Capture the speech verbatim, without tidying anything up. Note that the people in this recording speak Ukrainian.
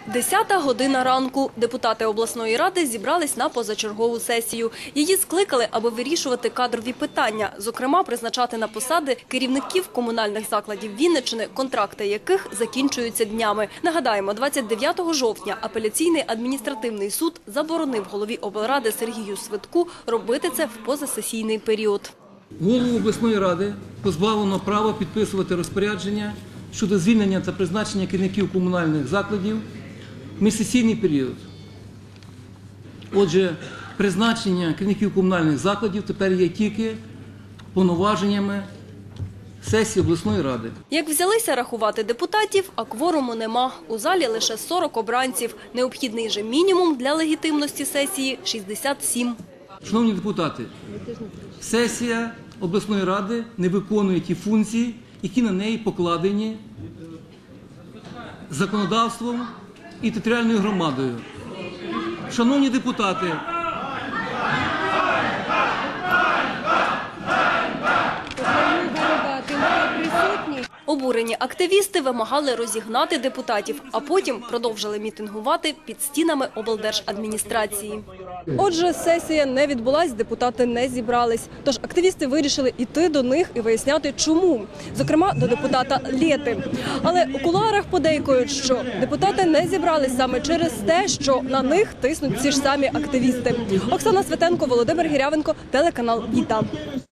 Десята година ранку. Депутати обласної ради зібрались на позачергову сесію. Її скликали, аби вирішувати кадрові питання, зокрема призначати на посади керівників комунальних закладів Вінниччини, контракти яких закінчуються днями. Нагадаємо, двадцять дев'ятого жовтня апеляційний адміністративний суд заборонив голові облради Сергію Свитку робити це в позасесійний період. Голову обласної ради позбавлено права підписувати розпорядження щодо звільнення та призначення керівників комунальних закладів в міжсесійний період. Отже, призначення керівників комунальних закладів тепер є тільки повноваженнями сесії обласної ради. Як взялися рахувати депутатів, а кворуму нема. У залі лише сорок обранців. Необхідний же мінімум для легітимності сесії – шістдесят сім. Шановні депутати, сесія обласної ради не виконує ті функції, які на неї покладені законодавством і територіальною громадою. Шановні депутати, обурені активісти вимагали розігнати депутатів, а потім продовжили мітингувати під стінами облдержадміністрації. Отже, сесія не відбулась, депутати не зібрались. Тож активісти вирішили йти до них і виясняти, чому. Зокрема, до депутата Лєти. Але у кулуарах подейкують, що депутати не зібрались саме через те, що на них тиснуть ці ж самі активісти. Оксана Светенко, Володимир Гірявенко, телеканал «Віта».